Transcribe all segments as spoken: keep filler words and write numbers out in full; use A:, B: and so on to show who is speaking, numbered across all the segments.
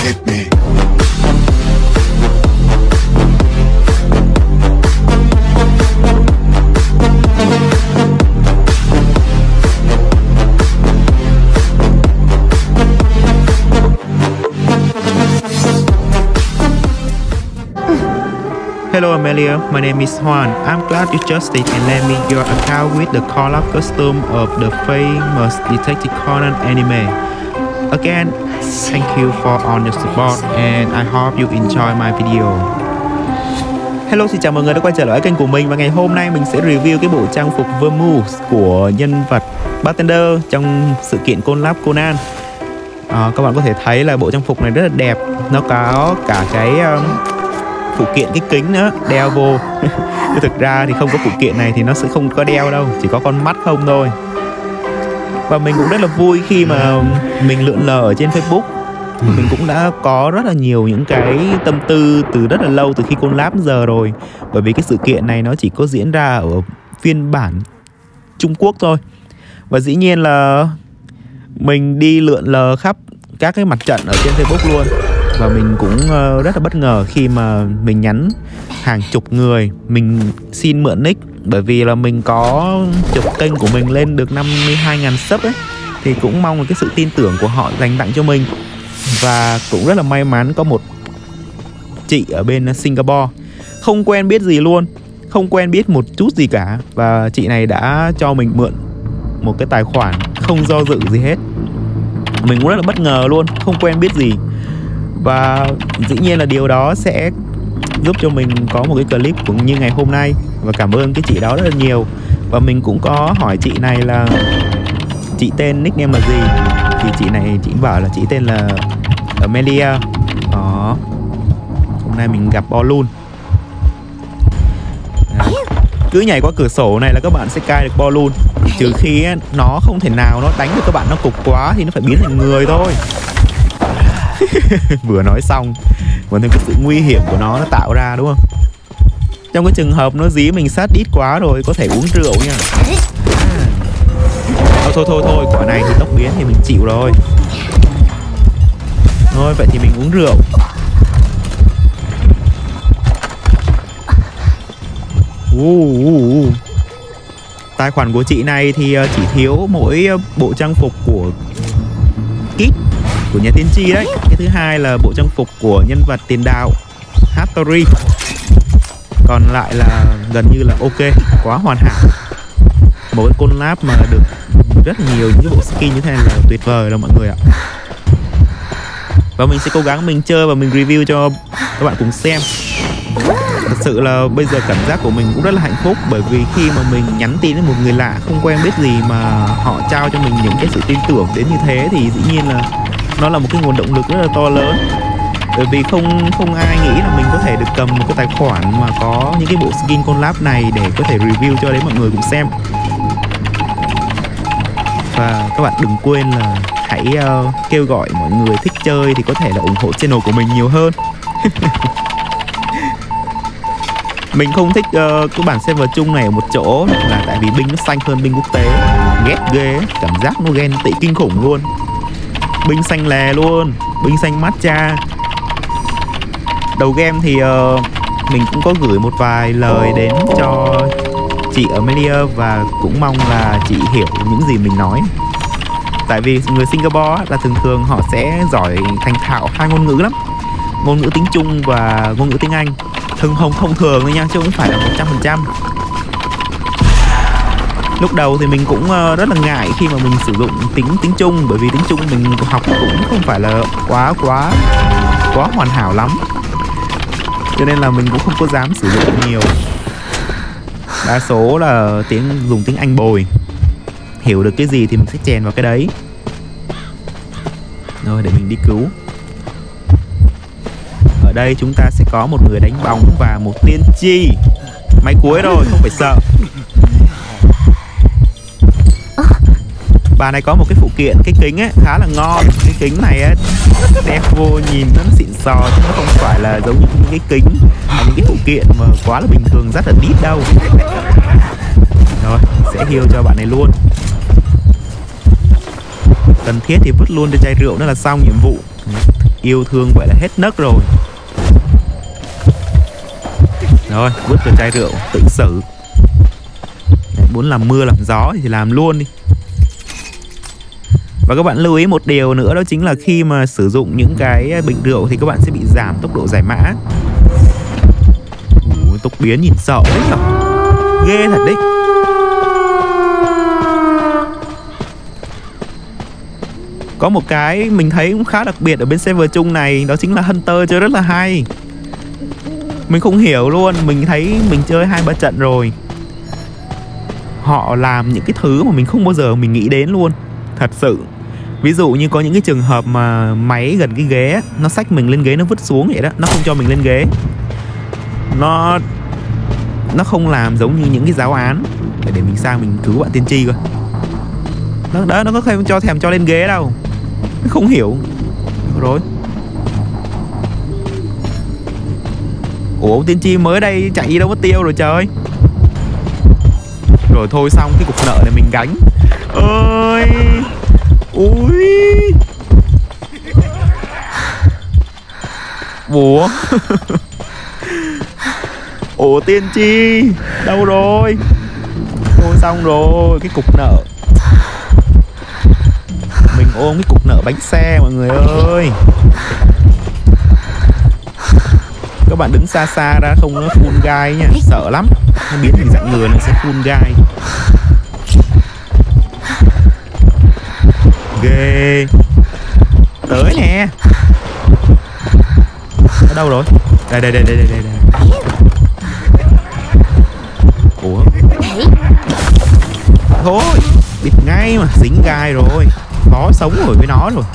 A: hit me.
B: Hello Amelia, my name is Juan. I'm glad you just did and lend me your account with the collab costume of the famous Detective Conan anime. Again, thank you for all your support and I hope you enjoy my video. Hello, xin chào mọi người đã quay trở lại kênh của mình. Và ngày hôm nay mình sẽ review cái bộ trang phục Vermouth của nhân vật Bartender trong sự kiện collab Conan. à, Các bạn có thể thấy là bộ trang phục này rất là đẹp. Nó có cả cái um, phụ kiện cái kính nữa đeo vô. Nhưng thực ra thì không có phụ kiện này thì nó sẽ không có đeo đâu, chỉ có con mắt không thôi. Và mình cũng rất là vui khi mà mình lượn lờ ở trên Facebook. Mình cũng đã có rất là nhiều những cái tâm tư từ rất là lâu, từ khi collab giờ rồi. Bởi vì cái sự kiện này nó chỉ có diễn ra ở phiên bản Trung Quốc thôi. Và dĩ nhiên là mình đi lượn lờ khắp các cái mặt trận ở trên Facebook luôn. Và mình cũng rất là bất ngờ khi mà mình nhắn hàng chục người mình xin mượn nick. Bởi vì là mình có chụp kênh của mình lên được năm mươi hai nghìn sub ấy, thì cũng mong là cái sự tin tưởng của họ dành tặng cho mình. Và cũng rất là may mắn có một chị ở bên Singapore, không quen biết gì luôn, không quen biết một chút gì cả. Và chị này đã cho mình mượn một cái tài khoản không do dự gì hết. Mình cũng rất là bất ngờ luôn, không quen biết gì. Và dĩ nhiên là điều đó sẽ giúp cho mình có một cái clip cũng như ngày hôm nay. Và cảm ơn cái chị đó rất là nhiều. Và mình cũng có hỏi chị này là chị tên nickname là gì. Thì chị này chị bảo là chị tên là Amelia. Đó. Hôm nay mình gặp bo luôn. Đấy. Cứ nhảy qua cửa sổ này là các bạn sẽ cai được bo luôn. Trừ khi nó không thể nào nó đánh được các bạn, nó cục quá thì nó phải biến thành người thôi. Vừa nói xong vẫn thêm cái sự nguy hiểm của nó nó tạo ra, đúng không? Trong cái trường hợp nó dí mình sát đít quá rồi, có thể uống rượu nha. Thôi thôi thôi thôi, quả này thì tốc biến thì mình chịu rồi. Thôi vậy thì mình uống rượu. uh, uh, uh. Tài khoản của chị này thì chỉ thiếu mỗi bộ trang phục của Kit của nhà tiên tri đấy. Cái thứ hai là bộ trang phục của nhân vật tiền đạo Hattori. Còn lại là gần như là ok, quá hoàn hảo. Một cái collab mà được rất là nhiều những cái bộ skin như thế này là tuyệt vời đâu mọi người ạ. Và mình sẽ cố gắng mình chơi và mình review cho các bạn cùng xem. Thật sự là bây giờ cảm giác của mình cũng rất là hạnh phúc. Bởi vì khi mà mình nhắn tin với một người lạ không quen biết gì mà họ trao cho mình những cái sự tin tưởng đến như thế, thì dĩ nhiên là nó là một cái nguồn động lực rất là to lớn. Bởi vì không không ai nghĩ là mình có thể được cầm một cái tài khoản mà có những cái bộ skin collab này để có thể review cho đến mọi người cùng xem. Và các bạn đừng quên là hãy uh, kêu gọi mọi người thích chơi thì có thể là ủng hộ channel của mình nhiều hơn. Mình không thích uh, cái bản server chung này ở một chỗ là tại vì binh nó xanh hơn binh quốc tế. Ghét ghê, cảm giác nó ghen tị kinh khủng luôn. Binh xanh lè luôn, binh xanh matcha. Đầu game thì uh, mình cũng có gửi một vài lời đến cho chị Amelia và cũng mong là chị hiểu những gì mình nói. Tại vì người Singapore là thường thường họ sẽ giỏi thành thạo hai ngôn ngữ lắm, ngôn ngữ tiếng Trung và ngôn ngữ tiếng Anh. Thường không thông thường thôi nha, chứ không phải là một trăm phần trăm. Lúc đầu thì mình cũng rất là ngại khi mà mình sử dụng tiếng tiếng Trung, bởi vì tiếng Trung mình học cũng không phải là quá quá quá hoàn hảo lắm, cho nên là mình cũng không có dám sử dụng nhiều. Đa số là tiếng dùng tiếng Anh bồi, hiểu được cái gì thì mình sẽ chèn vào cái đấy. Rồi để mình đi cứu. Ở đây chúng ta sẽ có một người đánh bóng và một tiên tri. Máy cuối rồi, không phải sợ. Bà này có một cái phụ kiện, cái kính ấy khá là ngon. Cái kính này ấy, đeo vô nhìn nó xịn sò, chứ nó không phải là giống như những cái kính hay những cái phụ kiện mà quá là bình thường rất là đít đâu. Rồi, sẽ heal cho bạn này luôn. Cần thiết thì vứt luôn cho chai rượu, đó là xong nhiệm vụ. yêu thương vậy là hết nấc rồi. Rồi, vứt vào chai rượu, tự xử. Muốn làm mưa làm gió thì làm luôn đi. Và các bạn lưu ý một điều nữa, đó chính là khi mà sử dụng những cái bình rượu thì các bạn sẽ bị giảm tốc độ giải mã. Ủa, tốc biến nhìn sợ đấy nhở. Ghê thật đấy. Có một cái mình thấy cũng khá đặc biệt ở bên server chung này, đó chính là Hunter chơi rất là hay. Mình không hiểu luôn, mình thấy mình chơi hai ba trận rồi, họ làm những cái thứ mà mình không bao giờ mình nghĩ đến luôn. Thật sự. Ví dụ như có những cái trường hợp mà máy gần cái ghế, nó xách mình lên ghế, nó vứt xuống vậy đó, nó không cho mình lên ghế. Nó Nó không làm giống như những cái giáo án. Để, để mình sang mình cứu bạn tiên tri coi. Nó đó, nó có không cho thèm cho lên ghế đâu. Không hiểu. Rồi. Ủa, tiên tri mới đây chạy đi đâu mất tiêu rồi trời. Rồi thôi xong, cái cục nợ này mình gánh. Ơi. Ui. Ủa. Ủa tiên tri đâu rồi? Thôi xong rồi, cái cục nợ. Mình ôm cái cục nợ bánh xe mọi người ơi. Các bạn đứng xa xa ra không nó full gai nha, sợ lắm. Nó biến thành dạng người nó sẽ full gai. Ghê. Tới nè. Ở đâu rồi? Đây đây đây đây đây đây. Ủa? Thôi, bịt ngay mà, dính gai rồi. Khó sống rồi với nó rồi.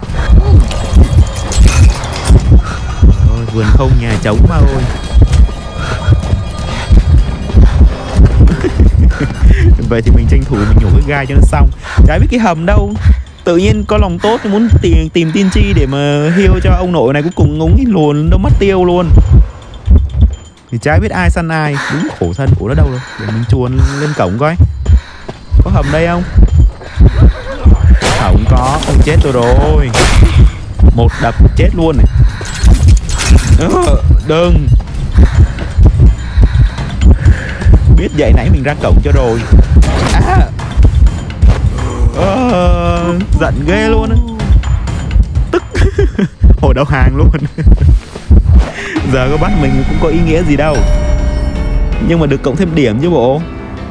B: Ôi, vườn không nhà trống mà ơi. Vậy thì mình tranh thủ mình nhổ cái gai cho nó xong. Chả biết cái hầm đâu, tự nhiên có lòng tốt muốn tìm, tìm tiên tri để mà heal cho ông nội này, cuối cùng ngúng cái luồn đâu mất tiêu luôn. Thì chả biết ai săn ai. Đúng khổ thân. Ủa nó đâu rồi? Để mình chuồn lên cổng coi. Có hầm đây không? Không có. Không, chết tôi rồi. Một đập chết luôn này. Đừng. Biết vậy nãy mình ra cổng cho rồi. À. À, giận ghê luôn á. Tức. Hồi đầu hàng luôn. Giờ có bắt mình cũng có ý nghĩa gì đâu. Nhưng mà được cộng thêm điểm chứ bộ.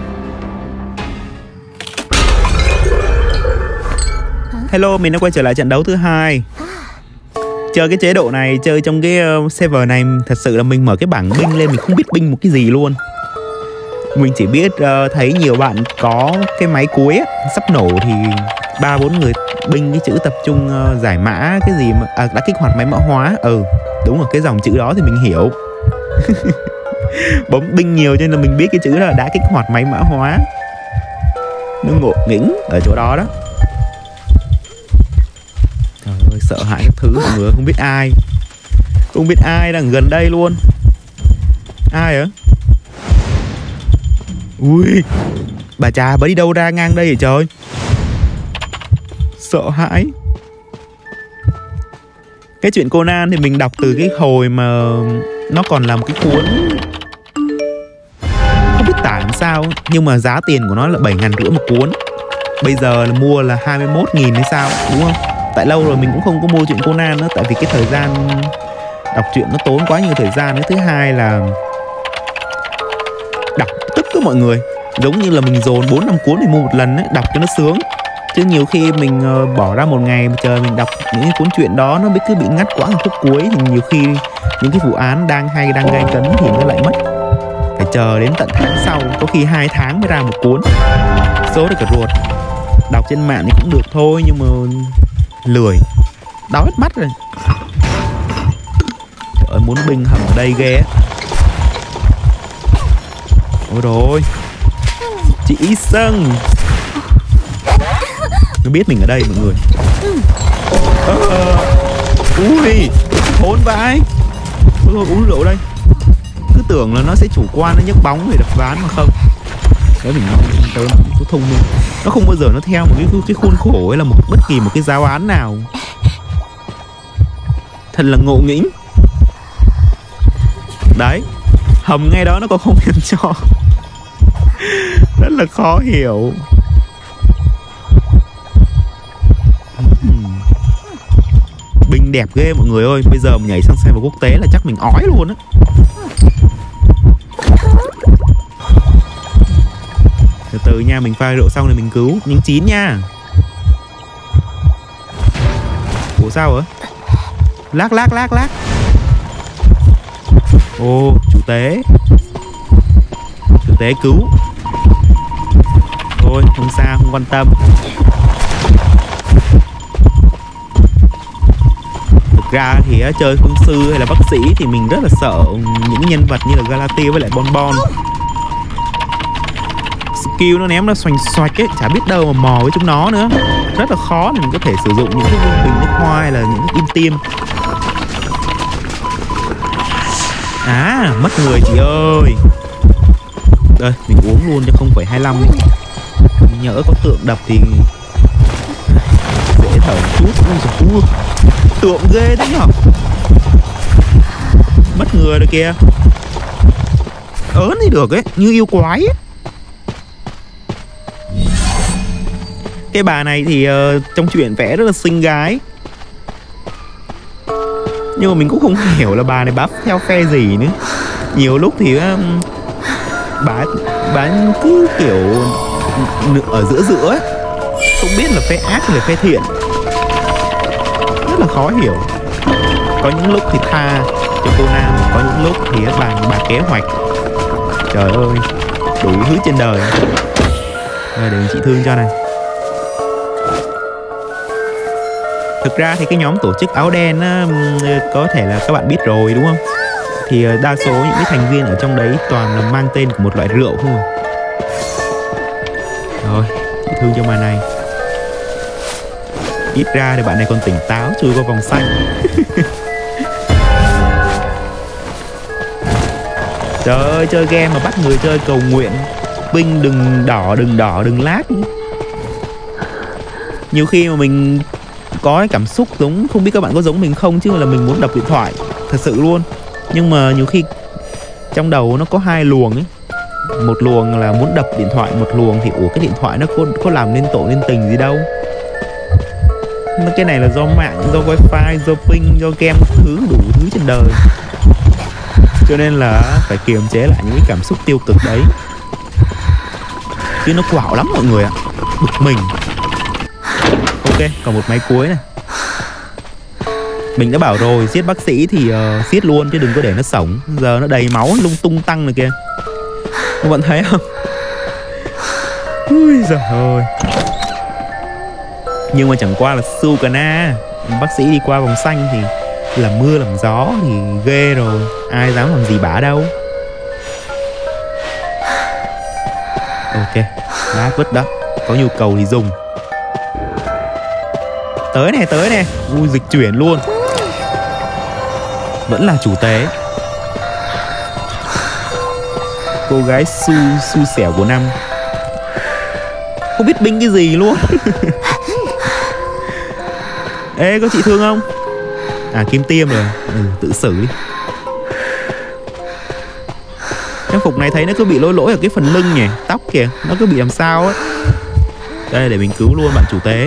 B: Hello, mình đã quay trở lại trận đấu thứ hai. Chơi cái chế độ này, chơi trong cái uh, server này, thật sự là mình mở cái bảng binh lên, mình không biết binh một cái gì luôn. Mình chỉ biết uh, thấy nhiều bạn có cái máy cuối á, sắp nổ thì ba bốn người binh cái chữ tập trung uh, giải mã cái gì mà à, đã kích hoạt máy mã hóa. Ừ, đúng rồi, cái dòng chữ đó thì mình hiểu. Bấm binh nhiều cho nên là mình biết cái chữ đó là đã kích hoạt máy mã hóa. Nó ngộ nghĩnh ở chỗ đó đó. Trời ơi, sợ hãi các thứ mọi người, không biết ai. Không biết ai đang gần đây luôn. Ai hả? Ui, bà cha bà đi đâu ra ngang đây vậy trời. Sợ hãi. Cái chuyện Conan thì mình đọc từ cái hồi mà nó còn là một cái cuốn, không biết tả làm sao, nhưng mà giá tiền của nó là bảy ngàn rưỡi một cuốn. Bây giờ là mua là hai mươi mốt nghìn hay sao, đúng không? Tại lâu rồi mình cũng không có mua chuyện Conan nữa. Tại vì cái thời gian đọc truyện nó tốn quá nhiều thời gian nữa. Thứ hai là đọc tức đó mọi người. Giống như là mình dồn bốn năm cuốn để mua một lần ấy, đọc cho nó sướng. Chứ nhiều khi mình uh, bỏ ra một ngày mà trời mình đọc những cái cuốn truyện đó, nó cứ bị ngắt quãng ở khúc cuối, thì nhiều khi những cái vụ án đang hay, đang gay cấn thì nó lại mất. Phải chờ đến tận tháng sau, có khi hai tháng mới ra một cuốn. Số được cả ruột. Đọc trên mạng thì cũng được thôi, nhưng mà lười, đau hết mắt rồi. Trời ơi, muốn binh hầm ở đây ghê á. Ôi rồi, chị Sân. Nó biết mình ở đây mọi người. À, ui, hỗn vãi. Thôi thôi, uống rượu đây. Cứ tưởng là nó sẽ chủ quan, nó nhấc bóng để đập ván mà không. Đấy, mình nói tớ nó thông minh. Nó không bao giờ nó theo một cái, cái khuôn khổ hay là một bất kỳ một cái giáo án nào. Thật là ngộ nghĩnh. Đấy, hầm ngay đó nó còn không nhận cho. Rất là khó hiểu. Binh đẹp ghê mọi người ơi. Bây giờ mình nhảy sang xe vào quốc tế là chắc mình ói luôn á. Từ từ nha, mình pha rượu xong rồi mình cứu. Nhưng chín nha. Ủa sao hả? Lác lác lác lác. Ô, chủ tế. Chủ tế cứu. Thôi, không sao, không quan tâm. Thực ra thì chơi quân sư hay là bác sĩ thì mình rất là sợ những nhân vật như là Galatea với lại Bon Bon. Skill nó ném nó xoành xoạch ấy, chả biết đâu mà mò với chúng nó nữa. Rất là khó để mình có thể sử dụng những cái bình nước hoa hay là những cái kim tiêm. À, mất người chị ơi. Đây, mình uống luôn cho không phẩy hai lăm đi. Nhỡ có tượng đập thì dễ thở một chút. Ui, tượng ghê đấy nhở. Mất người rồi kìa. Ớn thì được ấy, như yêu quái ấy. Cái bà này thì uh, trong truyện vẽ rất là xinh gái. Nhưng mà mình cũng không hiểu là bà này buff theo phe gì nữa. Nhiều lúc thì uh, bà, bà cứ kiểu ở giữa giữa ấy. Không biết là phe ác hay là phe thiện. Rất là khó hiểu. Có những lúc thì tha cho cô Nam, có những lúc thì bà, bà kế hoạch. Trời ơi, đủ thứ trên đời. Rồi để mình trị thương cho này. Thực ra thì cái nhóm tổ chức áo đen á, có thể là các bạn biết rồi đúng không? Thì đa số những cái thành viên ở trong đấy toàn là mang tên của một loại rượu không à. Rồi, chị thương cho màn này. Ít ra thì bạn này còn tỉnh táo chui qua vòng xanh. Trời ơi, chơi game mà bắt người chơi cầu nguyện. Binh đừng đỏ, đừng đỏ, đừng lát. Nhiều khi mà mình có cái cảm xúc giống, không biết các bạn có giống mình không, chứ là mình muốn đập điện thoại thật sự luôn. Nhưng mà nhiều khi trong đầu nó có hai luồng ấy. Một luồng là muốn đập điện thoại, một luồng thì ủa cái điện thoại nó có, có làm nên tội nên tình gì đâu. Cái này là do mạng, do wifi, do ping, do game thứ đủ thứ trên đời. Cho nên là phải kiềm chế lại những cái cảm xúc tiêu cực đấy. Chứ nó quạo lắm mọi người ạ. Bực mình. Ok, còn một máy cuối này. Mình đã bảo rồi, giết bác sĩ thì uh, giết luôn chứ đừng có để nó sống. Giờ nó đầy máu lung tung tăng rồi kìa. Các bạn thấy không? Ui giời ơi. Nhưng mà chẳng qua là Sukana. Bác sĩ đi qua vòng xanh thì làm mưa làm gió thì ghê rồi. Ai dám làm gì bả đâu. Ok, lát vứt đó. Có nhu cầu thì dùng. Tới nè, tới nè. Ui, dịch chuyển luôn. Vẫn là chủ tế. Cô gái su, su xẻo của năm. Không biết binh cái gì luôn. Ê, có chị thương không? À, kim tiêm rồi. Ừ, tự xử đi. Trang phục này thấy nó cứ bị lỗi lỗi ở cái phần lưng nhỉ. Tóc kìa, nó cứ bị làm sao á. Đây, để mình cứu luôn bạn chủ tế.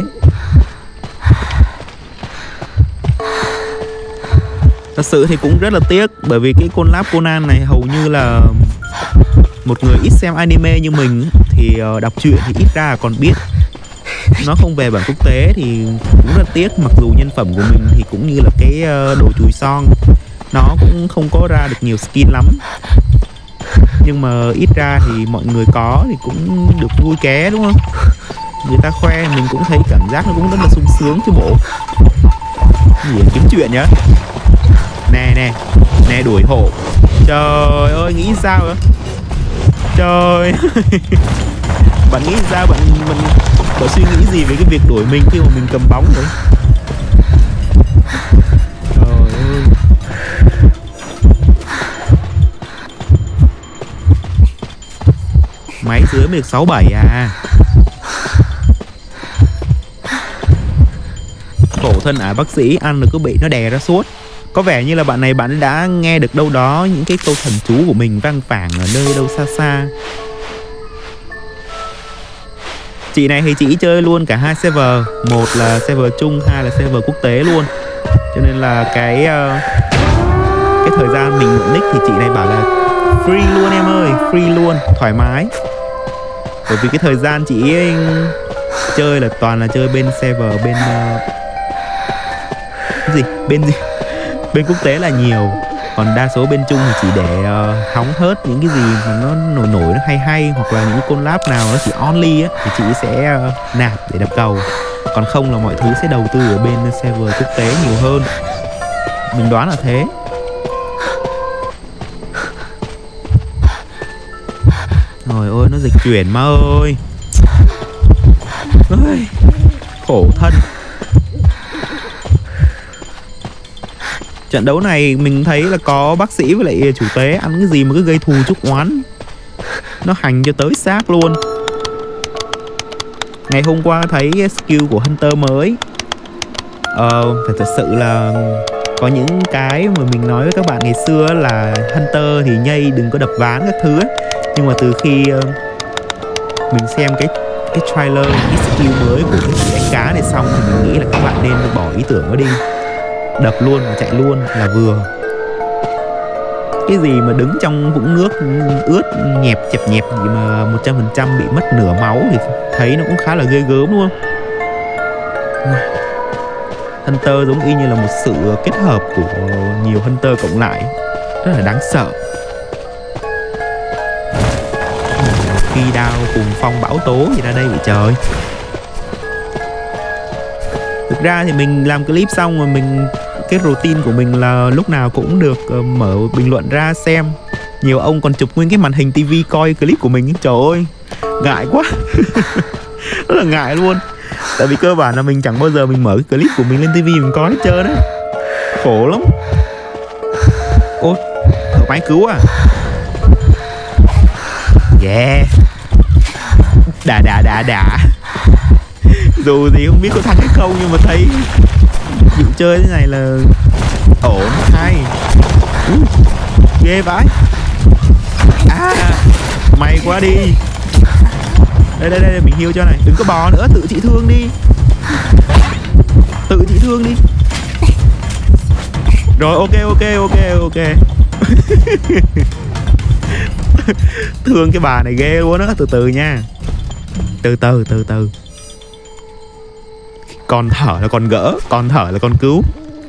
B: Thật sự thì cũng rất là tiếc. Bởi vì cái collab Conan này hầu như là một người ít xem anime như mình thì đọc truyện thì ít ra còn biết. Nó không về bản quốc tế thì cũng rất tiếc. Mặc dù nhân phẩm của mình thì cũng như là cái đồ chùi son, nó cũng không có ra được nhiều skin lắm. Nhưng mà ít ra thì mọi người có thì cũng được vui ké đúng không? Người ta khoe mình cũng thấy cảm giác nó cũng rất là sung sướng chứ bộ. Gì kiếm chuyện nhá. Nè nè, nè đuổi hộ. Trời ơi, nghĩ sao vậy? Trời. Bạn nghĩ sao, bạn mình có suy nghĩ gì về cái việc đuổi mình khi mà mình cầm bóng đấy? Trời ơi. Máy dưới mới được sáu bảy à. Khổ thân ả bác sĩ ăn rồi cứ bị nó đè ra suốt. Có vẻ như là bạn này bạn đã nghe được đâu đó những cái câu thần chú của mình vang vẳng ở nơi đâu xa xa. Chị này thì chị chơi luôn cả hai server, một là server chung, hai là server quốc tế luôn. Cho nên là cái uh, cái thời gian mình mượn nick thì chị này bảo là free luôn em ơi, free luôn, thoải mái. Bởi vì cái thời gian chị ấy chơi là toàn là chơi bên server bên uh, cái gì bên gì bên quốc tế là nhiều, còn đa số bên chung thì chỉ để uh, hóng hớt những cái gì mà nó nổi nổi nó hay hay, hoặc là những cái collab nào nó chỉ only á thì chị sẽ uh, nạp để đập cầu, còn không là mọi thứ sẽ đầu tư ở bên server quốc tế nhiều hơn, mình đoán là thế. Trời ơi nó dịch chuyển mà ơi, ơi khổ thân. Trận đấu này mình thấy là có bác sĩ với lại chủ tế ăn cái gì mà cứ gây thù chuốc oán, nó hành cho tới xác luôn. Ngày hôm qua thấy skill của Hunter mới, ờ, phải thật sự là có những cái mà mình nói với các bạn ngày xưa là Hunter thì nhây đừng có đập ván các thứ ấy. Nhưng mà từ khi uh, mình xem cái cái trailer, cái skill mới của cái chị đánh cá này xong thì mình nghĩ là các bạn nên bỏ ý tưởng đó đi, đập luôn và chạy luôn là vừa. Cái gì mà đứng trong vũng nước ướt nhẹp chẹp nhẹp gì mà một trăm phần trăm bị mất nửa máu thì thấy nó cũng khá là ghê gớm đúng không? Hunter giống y như là một sự kết hợp của nhiều Hunter cộng lại, rất là đáng sợ. Phi đao cùng phong bão tố gì ra đây vậy trời. Thực ra thì mình làm clip xong rồi mình, cái routine của mình là lúc nào cũng được uh, mở bình luận ra xem. Nhiều ông còn chụp nguyên cái màn hình tivi coi clip của mình. Trời ơi ngại quá. Rất là ngại luôn. Tại vì cơ bản là mình chẳng bao giờ mình mở cái clip của mình lên tivi mình coi hết trơn á. Khổ lắm. Ôi thở máy cứu à. Yeah. Đà đà đà đà. Dù thì không biết có thắng hay không, nhưng mà thấy vụ chơi thế này là ổn, hay. uh, Ghê vãi. À may quá đi. Đây đây đây mình heal cho này. Đừng có bò nữa, tự trị thương đi. Tự trị thương đi. Rồi ok ok ok ok. Thương cái bà này ghê luôn á. Từ từ nha. Từ từ từ từ. Còn thở là còn gỡ, còn thở là còn cứu.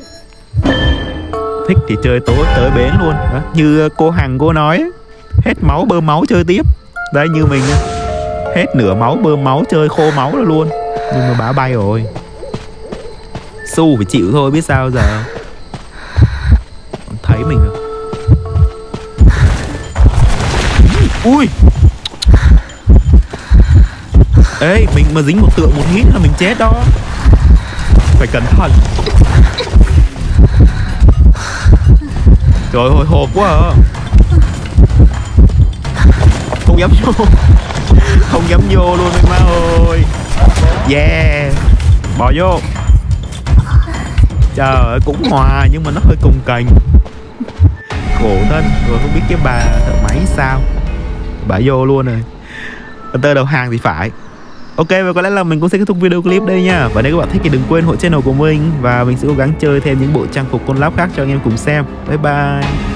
B: Thích thì chơi tối tới bến luôn đó. Như cô Hằng cô nói, hết máu bơm máu chơi tiếp. Đấy như mình, hết nửa máu bơm máu chơi khô máu rồi luôn. Nhưng mà bả bay rồi. Su phải chịu thôi, biết sao giờ. Thấy mình rồi. Ui. Ê mình mà dính một tượng một hít là mình chết đó. Phải cẩn thận. Trời ơi hộp quá à. Không dám vô. Không dám vô luôn em má ơi. Yeah. Bỏ vô. Trời ơi cũng hòa nhưng mà nó hơi cồng kềnh. Khổ thân. Rồi không biết cái bà thợ máy sao. Bà vô luôn rồi. Tơ đầu hàng thì phải. Ok và có lẽ là mình cũng sẽ kết thúc video clip đây nha. Và nếu các bạn thích thì đừng quên hỗ trợ channel của mình. Và mình sẽ cố gắng chơi thêm những bộ trang phục collab khác cho anh em cùng xem. Bye bye.